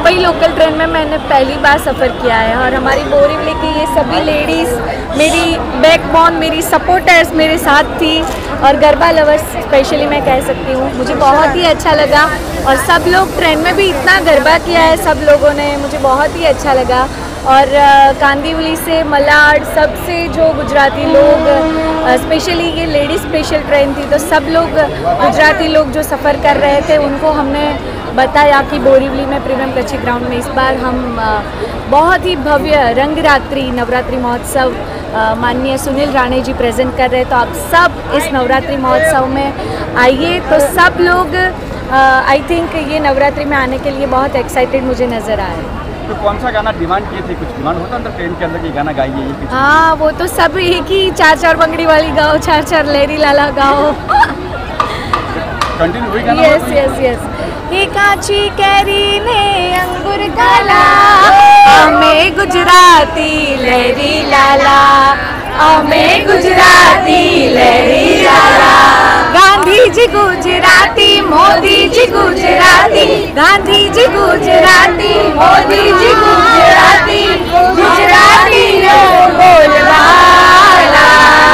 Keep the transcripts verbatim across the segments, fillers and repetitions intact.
Mumbai local train में मैंने पहली बार सफ़र किया है और हमारी बोरीवली की ये सभी लेडीज़ मेरी बैकबोन, मेरी सपोर्टर्स मेरे साथ थी और गरबा लवर्स स्पेशली मैं कह सकती हूँ। मुझे बहुत ही अच्छा लगा और सब लोग ट्रेन में भी इतना गरबा किया है सब लोगों ने, मुझे बहुत ही अच्छा लगा। और कांदिवली से मलाड सबसे जो गुजराती लोग, स्पेशली ये लेडी स्पेशल ट्रेन थी तो सब लोग गुजराती लोग जो सफ़र कर रहे थे उनको हमने बताया कि बोरीवली में प्रीमियम कच्ची ग्राउंड में इस बार हम बहुत ही भव्य रंगरात्रि नवरात्रि महोत्सव माननीय सुनील राणे जी प्रेजेंट कर रहे हैं। तो आप सब इस नवरात्रि महोत्सव में आइए। तो सब लोग आई थिंक ये नवरात्रि में आने के लिए बहुत एक्साइटेड मुझे नज़र आ रहे हैं। तो कौन सा गाना डिमांड किए थे? कुछ डिमांड होता अंदर ट्रेन के अंदर कि गाना गाइए ये? हाँ, वो तो सब एक ही चार चार बंगड़ी वाली गाओ, चार चार लहरी लाला गाओ। कंटिन्यू हुई गाना? Yes yes yes. ये काची कैरी ने अंगूर काला, हमें गुजराती लहरी लाला, हमें गुजराती लहरी लाला। गांधी जी गुजराती, मोदी जी गुजराती, गांधी जी गुजराती, मोदी जी गुजराती, गुजराती लोग बोलबाला,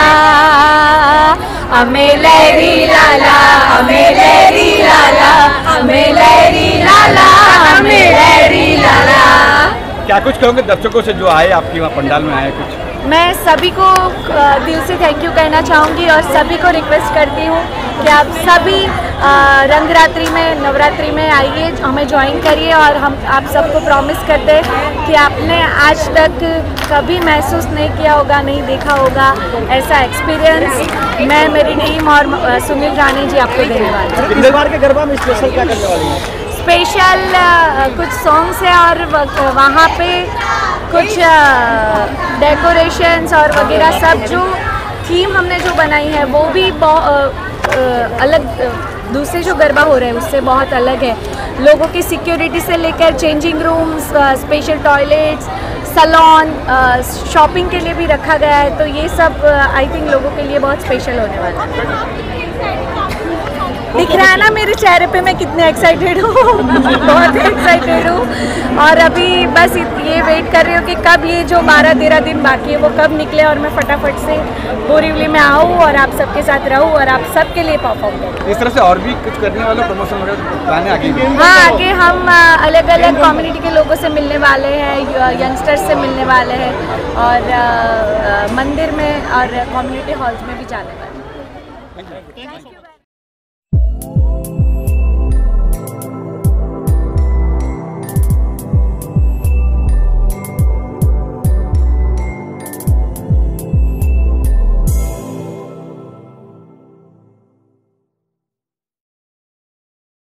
हमें लहरी लाला, हमें लहरी लाला, हमें लहरी लाला, हमें लहरी लाला। क्या कुछ कहोगे दर्शकों से जो आए आपके वहाँ पंडाल में आए? कुछ मैं सभी को दिल से थैंक यू कहना चाहूँगी और सभी को रिक्वेस्ट करती हूँ कि आप सभी रंगरात्रि में नवरात्रि में आइए, हमें ज्वाइन करिए और हम आप सबको प्रॉमिस करते हैं कि आपने आज तक कभी महसूस नहीं किया होगा, नहीं देखा होगा ऐसा एक्सपीरियंस मैं, मेरी टीम और सुनील राणे जी आपको देने वाले हैं। इस बार के गरबा में स्पेशल क्या करने वाली हैं? स्पेशल कुछ सॉन्ग्स हैं और वहाँ पे कुछ डेकोरेशंस और वगैरह सब जो थीम हमने जो बनाई है वो भी बहुत अलग, दूसरे जो गरबा हो रहे हैं उससे बहुत अलग है। लोगों की सिक्योरिटी से लेकर changing rooms, special toilets, saloon, shopping के लिए भी रखा गया है। तो ये सब आई थिंक लोगों के लिए बहुत स्पेशल होने वाला है। दिख रहा है ना मेरे चेहरे पे मैं कितने एक्साइटेड हूँ। बहुत एक्साइटेड हूँ और अभी बस ये वेट कर रही हूँ कि कब ये जो बारह तेरह दिन बाकी है वो कब निकले और मैं फटाफट से बोरीवली में आऊँ और आप सबके साथ रहूँ और आप सबके लिए परफॉर्म करूँ। इस तरह से और भी कुछ करने वाले प्रमोशन वगैरह गाने आगे? हाँ, आगे हम अलग अलग कम्युनिटी के लोगों से मिलने वाले हैं, यंगस्टर्स से मिलने वाले हैं और मंदिर में और कम्युनिटी हॉल्स में भी जाने वाले हैं।